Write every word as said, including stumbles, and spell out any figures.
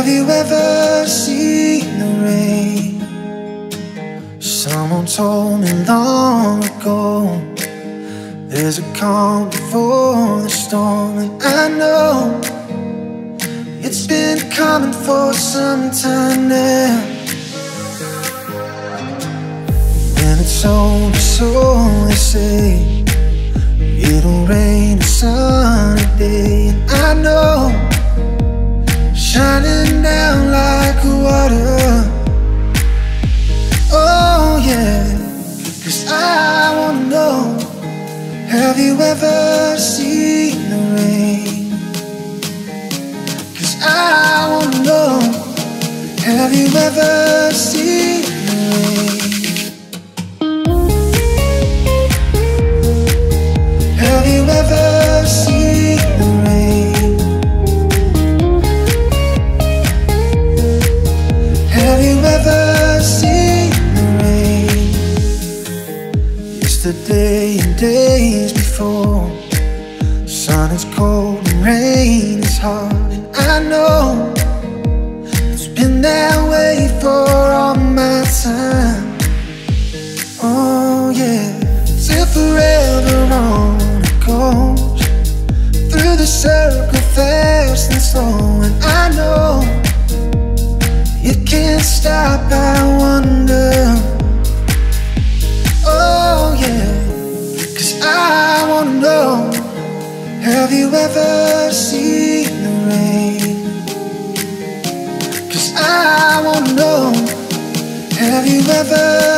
Have you ever seen the rain? Someone told me long ago there's a calm before the storm, and I know it's been coming for some time now. And it's only so they say it'll rain a sunny day, and I know shining down like water. Oh yeah, 'cause I wanna know, have you ever seen the rain? 'Cause I wanna know, have you ever seen the rain? Have you ever seen the rain? Have you ever seen the rain? Yesterday and days before, sun is cold and rain is hard, and I know it's been that way for all my time. Oh yeah, till forever on it goes, through the circle fast and slow, and I know it can't stop, I wonder. Oh yeah, 'cause I wanna know, have you ever seen the rain? 'Cause I wanna know, have you ever